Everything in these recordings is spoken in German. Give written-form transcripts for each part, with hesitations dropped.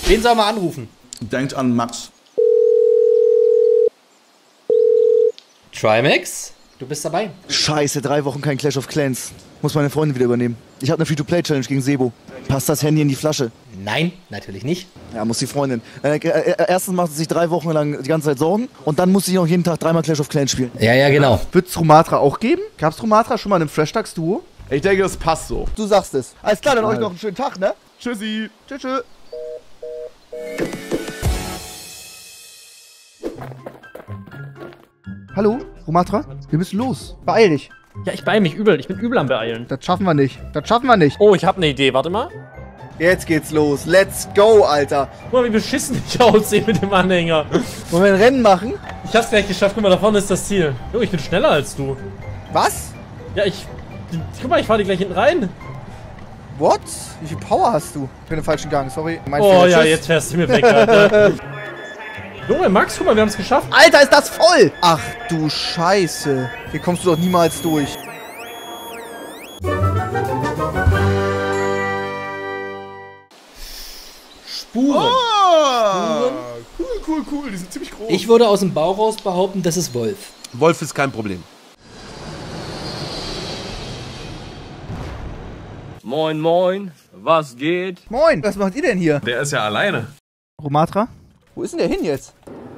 Wen soll man anrufen? Denkt an Max. Trimax, du bist dabei. Scheiße, 3 Wochen kein Clash of Clans. Muss meine Freundin wieder übernehmen. Ich habe eine Free-to-Play-Challenge gegen Sebo. Passt das Handy in die Flasche? Nein, natürlich nicht. Ja, muss die Freundin. Erstens macht sie sich 3 Wochen lang die ganze Zeit Sorgen und dann muss sie noch jeden Tag 3-mal Clash of Clans spielen. Ja, genau. Wird's Rumatra auch geben? Gab's Rumatra schon mal in einem Fresh-Tags-Duo? Ich denke, das passt so. Du sagst es. Alles klar, dann euch noch einen schönen Tag, ne? Tschüssi. Tschüss, tschüss. Hallo, Rumatra? Wir müssen los. Beeil dich. Ja, ich beeile mich übel. Ich bin übel am Beeilen. Das schaffen wir nicht. Das schaffen wir nicht. Oh, ich habe eine Idee. Warte mal. Jetzt geht's los. Let's go, Alter. Guck mal, wie beschissen ich aussehe mit dem Anhänger. Wollen wir ein Rennen machen? Ich hab's gleich geschafft. Guck mal, da vorne ist das Ziel. Jo, ich bin schneller als du. Was? Ja, guck mal, ich fahr dir gleich hinten rein. What? Wie viel Power hast du? Ich bin im falschen Gang, sorry. Mein Oh Fehler. ja, Tschüss. jetzt fährst du mir weg, Alter. Junge, Max, guck mal, wir haben's geschafft. Alter, ist das voll! Ach du Scheiße. Hier kommst du doch niemals durch. Spuren. Cool. Die sind ziemlich groß. Ich würde aus dem Bauch raus behaupten, das ist Wolf. Wolf ist kein Problem. Moin, moin, was geht? Moin, was macht ihr denn hier? Der ist ja alleine. Rumatra? Wo ist denn der hin jetzt?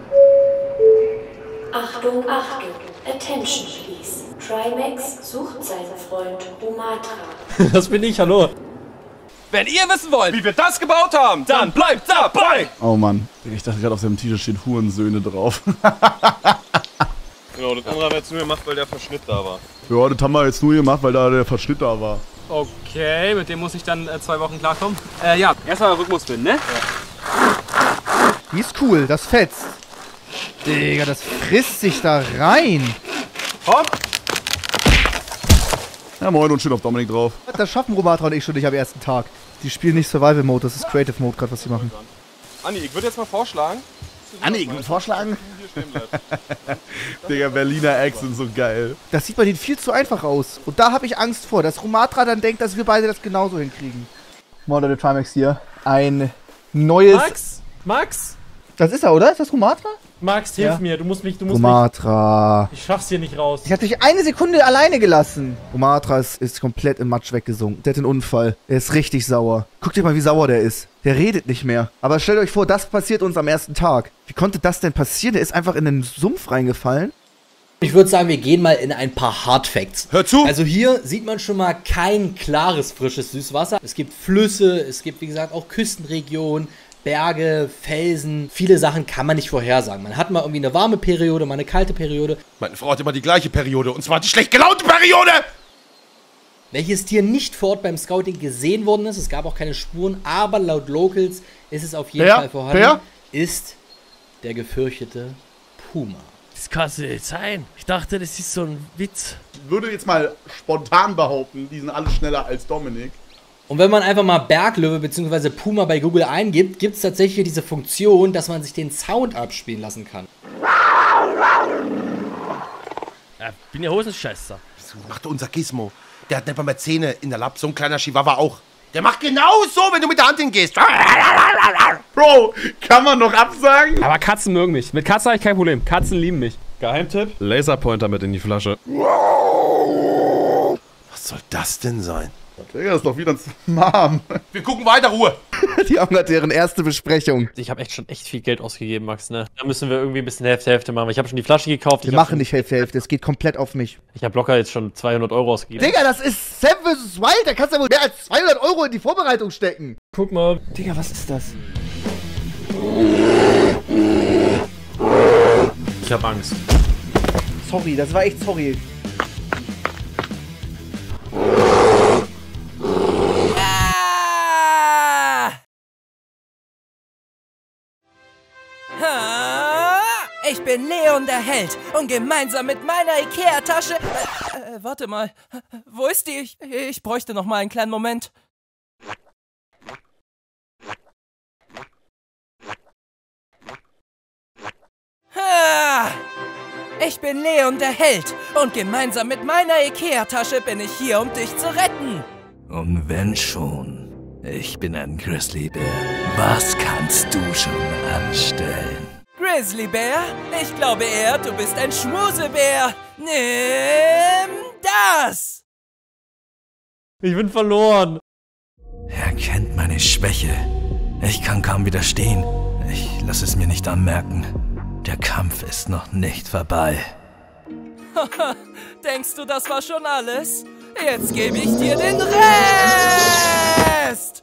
Achtung, Achtung, attention please. Trimax sucht seinen Freund Rumatra. Das bin ich, hallo. Wenn ihr wissen wollt, wie wir das gebaut haben, dann bleibt dabei! Oh Mann. Ich dachte gerade, auf seinem T-Shirt steht Hurensöhne drauf. Genau, das andere haben wir jetzt nur gemacht, weil der Verschnitt da war. Ja, das haben wir jetzt nur gemacht, weil da der Verschnitt da war. Okay, mit dem muss ich dann 2 Wochen klarkommen. Ja, erstmal Rückenmuskeln, ne? Die ist cool, das fetzt. Digga, das frisst sich da rein. Hopp! Ja, moin und schön auf Dominik drauf. Das schaffen Rumatra und ich schon nicht am ersten Tag. Die spielen nicht Survival Mode, das ist Creative Mode gerade, was die machen. Andi, ich würde jetzt mal vorschlagen. Ich würde vorschlagen. Digga, Berliner Eggs sind so geil. Das sieht bei denen viel zu einfach aus. Und da habe ich Angst vor, dass Rumatra dann denkt, dass wir beide das genauso hinkriegen. Moin Leute, Trimax hier. Ein neues... Max? Das ist er, oder? Ist das Rumatra? Max, hilf mir. Du musst mich... Rumatra. Ich schaff's hier nicht raus. Ich hab dich 1 Sekunde alleine gelassen. Rumatra ist komplett im Matsch weggesunken. Der hat einen Unfall. Er ist richtig sauer. Guckt dir mal, wie sauer der ist. Der redet nicht mehr. Aber stellt euch vor, das passiert uns am ersten Tag. Wie konnte das denn passieren? Der ist einfach in den Sumpf reingefallen. Ich würde sagen, wir gehen mal in ein paar Hard Facts. Hör zu! Also hier sieht man schon mal kein klares, frisches Süßwasser. Es gibt Flüsse, es gibt, wie gesagt, auch Küstenregionen, Berge, Felsen. Viele Sachen kann man nicht vorhersagen. Man hat mal irgendwie eine warme Periode, mal eine kalte Periode. Meine Frau hat immer die gleiche Periode, und zwar die schlecht gelaunte Periode! Welches Tier nicht vor Ort beim Scouting gesehen worden ist. Es gab auch keine Spuren, aber laut Locals ist es auf jeden Fall vorhanden. Ist der gefürchtete Puma. Das kann so nicht sein. Ich dachte, das ist so ein Witz. Ich würde jetzt mal spontan behaupten, die sind alle schneller als Dominik. Und wenn man einfach mal Berglöwe bzw. Puma bei Google eingibt, gibt es tatsächlich diese Funktion, dass man sich den Sound abspielen lassen kann. Ja, bin ja Hosenscheißer. So macht unser Gizmo. Der hat nicht mal mehr Zähne in der Lapp, so ein kleiner Chihuahua auch. Der macht genau so, wenn du mit der Hand hingehst. Bro, kann man noch absagen? Aber Katzen mögen mich. Mit Katzen habe ich kein Problem. Katzen lieben mich. Geheimtipp: Laserpointer mit in die Flasche. Was soll das denn sein? Digga, das ist doch wieder ein Mom. Wir gucken weiter, Ruhe. Die haben gerade deren erste Besprechung. Ich habe schon echt viel Geld ausgegeben, Max, ne? Da müssen wir irgendwie ein bisschen Hälfte machen. Ich habe schon die Flasche gekauft. Wir machen nicht Hälfte. Es geht komplett auf mich. Ich habe locker jetzt schon 200 € ausgegeben. Digga, das ist Sam vs. Wild. Da kannst du ja wohl mehr als 200 € in die Vorbereitung stecken. Guck mal. Digga, was ist das? Ich habe Angst. Sorry, das war echt sorry. Ich bin Leon der Held und gemeinsam mit meiner Ikea-Tasche... warte mal, wo ist die? Ich bräuchte noch mal einen kleinen Moment. Ich bin Leon der Held und gemeinsam mit meiner Ikea-Tasche bin ich hier, um dich zu retten. Und wenn schon, ich bin ein Grizzlybär, Was kannst du schon anstellen? Grizzlybär? Ich glaube eher, du bist ein Schmusebär. Nimm das! Ich bin verloren. Er kennt meine Schwäche. Ich kann kaum widerstehen. Ich lasse es mir nicht anmerken. Der Kampf ist noch nicht vorbei. Haha, denkst du, das war schon alles? Jetzt gebe ich dir den Rest!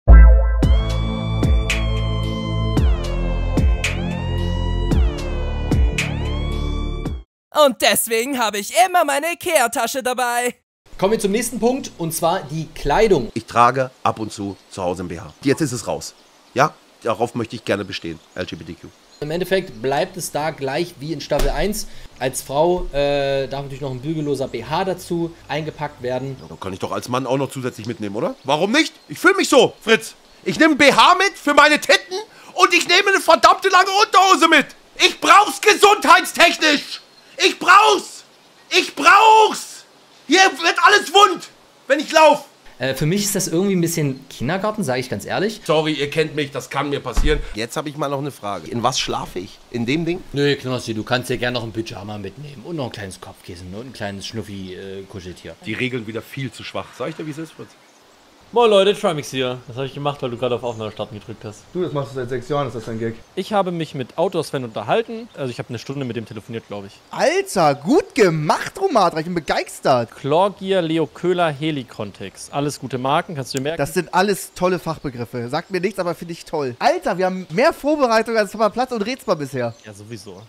Und deswegen habe ich immer meine Ikea-Tasche dabei. Kommen wir zum nächsten Punkt, und zwar die Kleidung. Ich trage ab und zu Hause ein BH. Jetzt ist es raus. Ja, darauf möchte ich gerne bestehen. LGBTQ. Im Endeffekt bleibt es da gleich wie in Staffel 1. Als Frau darf natürlich noch ein bügelloser BH dazu eingepackt werden. Ja, dann kann ich doch als Mann auch noch zusätzlich mitnehmen, oder? Warum nicht? Ich fühle mich so, Fritz. Ich nehme ein BH mit für meine Titten und ich nehme eine verdammte lange Unterhose mit. Ich brauch's gesundheitstechnisch. Ich brauch's. Ich brauch's. Hier wird alles wund, wenn ich laufe. Für mich ist das irgendwie ein bisschen Kindergarten, sage ich ganz ehrlich. Sorry, ihr kennt mich, das kann mir passieren. Jetzt habe ich mal noch eine Frage. In was schlafe ich? In dem Ding? Nö, Knossi, du kannst dir gerne noch ein Pyjama mitnehmen und noch ein kleines Kopfkissen und ein kleines Schnuffi-Kuscheltier. Die Regeln wieder viel zu schwach. Sag ich dir, wie es ist, Fritz? Moin Leute, Trimix hier. Das habe ich gemacht, weil du gerade auf Aufnahme starten gedrückt hast. Du, das machst du seit 6 Jahren, ist das dein Gag? Ich habe mich mit Outdoor-Sven unterhalten. Also ich habe eine Stunde mit dem telefoniert, glaube ich. Alter, gut gemacht, Romatra. Ich bin begeistert. Chlorgear, Leo Köhler, Helicontex. Alles gute Marken, kannst du dir merken? Das sind alles tolle Fachbegriffe. Sagt mir nichts, aber finde ich toll. Alter, wir haben mehr Vorbereitung als Platz und Rätsel bisher. Ja, sowieso.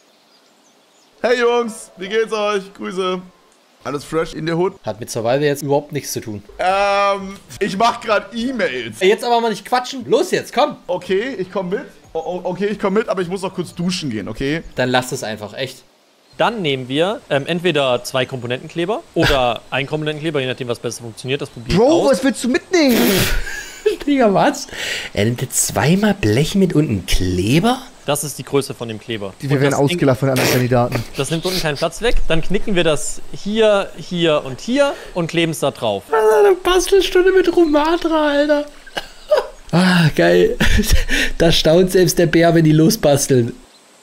Hey Jungs, wie geht's euch? Grüße. Alles fresh in der Hood? Hat mit Survival jetzt überhaupt nichts zu tun. Ich mach gerade E-Mails. Jetzt aber mal nicht quatschen. Los jetzt, komm. Okay, ich komm mit. Okay, ich komm mit, aber ich muss noch kurz duschen gehen, okay? Dann lasst es einfach, echt. Dann nehmen wir entweder 2 Komponentenkleber oder ein Komponentenkleber, je nachdem, was besser funktioniert. Das probieren wir aus. Bro, was willst du mitnehmen? Digga, was? Er nimmt jetzt zweimal Blech mit und einen Kleber? Das ist die Größe von dem Kleber. Wir werden ausgelacht von den anderen Kandidaten. Das nimmt unten keinen Platz weg. Dann knicken wir das hier, hier und hier und kleben es da drauf. Eine Bastelstunde mit Romatra, Alter. Ah, geil. Da staunt selbst der Bär, wenn die losbasteln.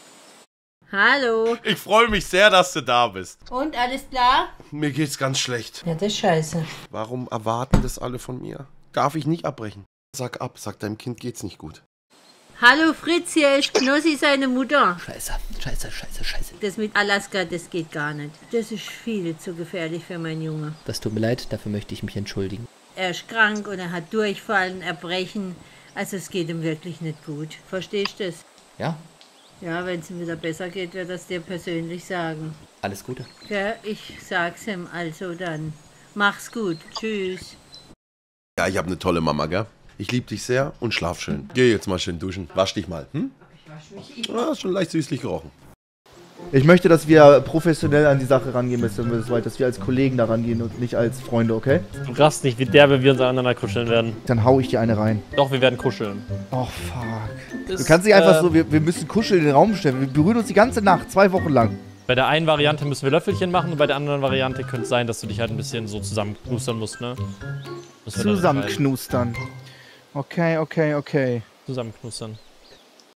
Hallo. Ich freue mich sehr, dass du da bist. Und, alles klar? Mir geht's ganz schlecht. Ja, das ist scheiße. Warum erwarten das alle von mir? Darf ich nicht abbrechen? Sag ab, sag deinem Kind geht's nicht gut. Hallo Fritz, hier ist Knossi, seine Mutter. Scheiße. Das mit Alaska, das geht gar nicht. Das ist viel zu gefährlich für meinen Junge. Das tut mir leid, dafür möchte ich mich entschuldigen. Er ist krank und er hat Durchfall, Erbrechen. Also es geht ihm wirklich nicht gut. Verstehst du das? Ja. Ja, wenn es ihm wieder besser geht, wird er es dir persönlich sagen. Alles Gute. Ja, ich sag's ihm also dann. Mach's gut. Tschüss. Ja, ich habe eine tolle Mama, gell? Ich liebe dich sehr und schlaf schön. Geh jetzt mal schön duschen. Wasch dich mal, hm? Ich wasch mich. Ah, schon leicht süßlich gerochen. Ich möchte, dass wir professionell an die Sache rangehen müssen, dass wir als Kollegen da rangehen und nicht als Freunde, okay? Du raffst nicht, wie derbe wir uns aneinander kuscheln werden. Dann hau ich dir eine rein. Doch, wir werden kuscheln. Oh, fuck. Du kannst nicht einfach so, wir müssen kuscheln in den Raum stellen. Wir berühren uns die ganze Nacht, 2 Wochen lang. Bei der einen Variante müssen wir Löffelchen machen und bei der anderen Variante könnte es sein, dass du dich halt ein bisschen so zusammenknustern musst, ne? Zusammenknustern. Okay. Zusammenknustern.